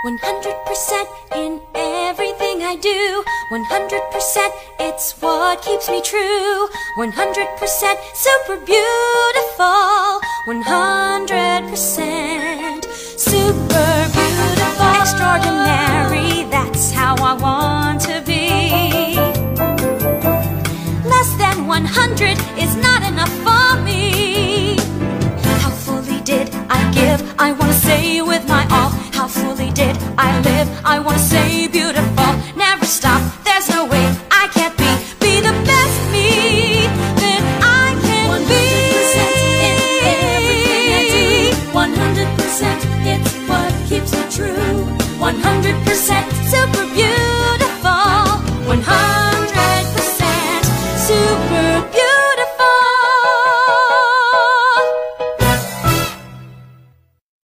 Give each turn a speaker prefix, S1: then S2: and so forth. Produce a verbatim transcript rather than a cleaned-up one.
S1: one hundred percent in everything I do. one hundred percent, it's what keeps me true. one hundred percent super beautiful. one hundred percent super beautiful. Extraordinary, that's how I want to be. Less than one hundred is not enough for me. How fully did I give? I want to say with my all. How fully did I live? I want to say beautiful. Never stop, there's no way I can't be Be the best me that I can be. one hundred percent in everything I do. one hundred percent, it's what keeps me true. one hundred percent